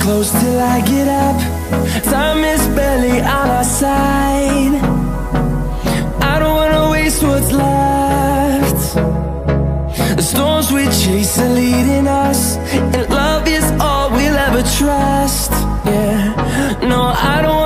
close till I get up. Time is barely on our side. I don't wanna waste what's left. The storms we chase are leading us, and love is all we'll ever trust. Yeah, no, I don't